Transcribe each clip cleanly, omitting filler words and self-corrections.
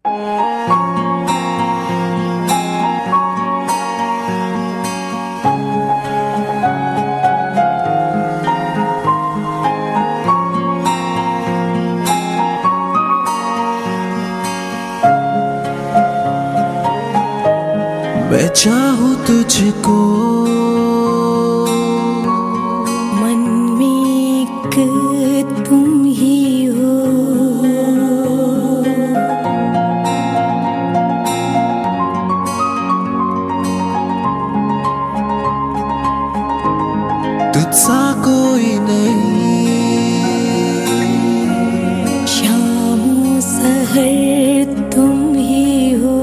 मैं चाहूँ तुझको मन में एक तुम ही हो, तुझसा कोई नहीं, शामों सहर तुम ही हो,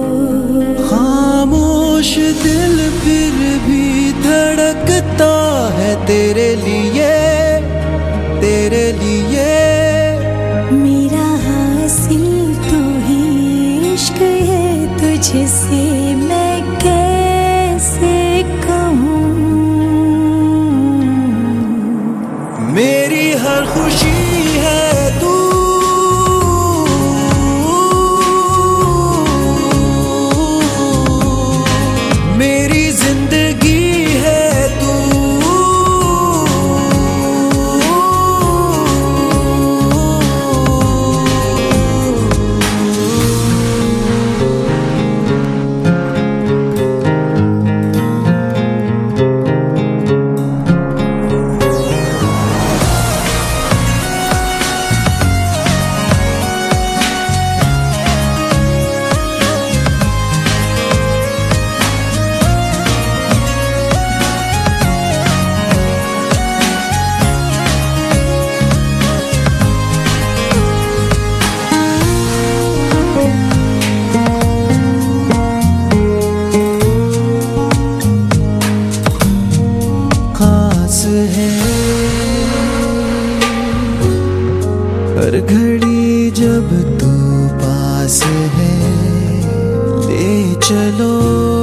खामोश दिल फिर भी धड़कता है तेरे लिए, तेरे लिए। मेरा हासिल तू ही इश्क है, तुझसे मैं कैसे कहूँ। मेरी हर खुशी है तू, मेरी जिंदगी है तू, है हर घड़ी जब तू पास है, ले चलो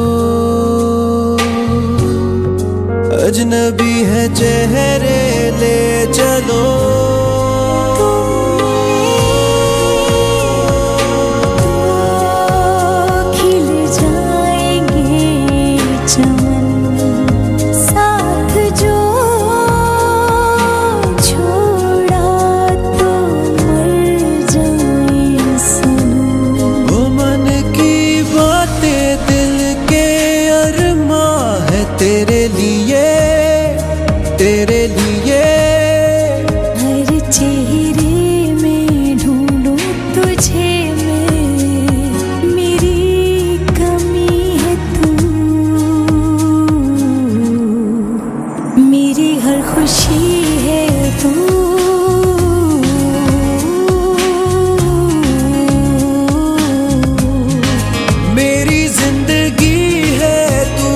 अजनबी है चेहरे, ले चलो खिल जाएंगे चमन, साथ जो छोड़ा तो मर जाए सनम। वो मन की बातें दिल के अरमां है तेरे लिए, तेरे लिए। हर चेहरे में ढूंढूं तुझे मैं, मेरी कमी है तू, मेरी हर खुशी है तू। मेरी जिंदगी है तू,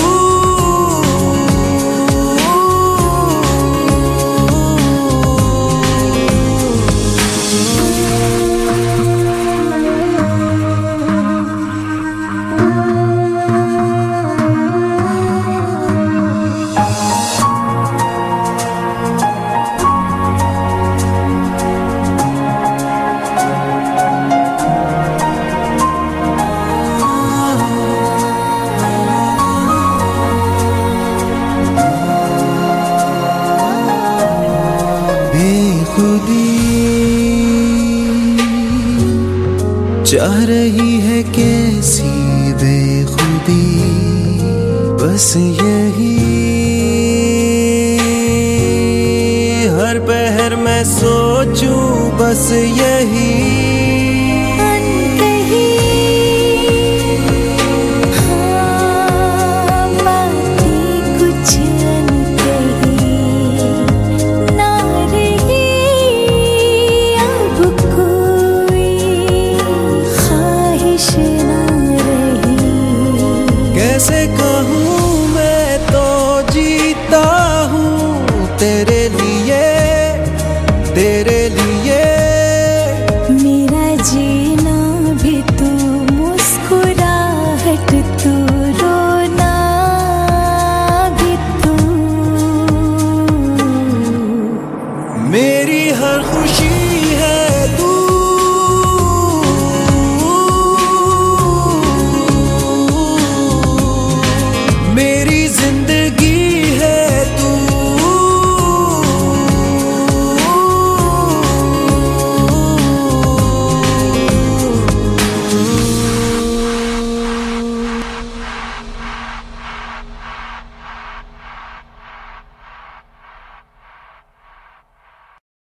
बेखुदी चाह रही है कैसी बेखुदी, बस यही हर पहर मैं सोचूं, बस यही।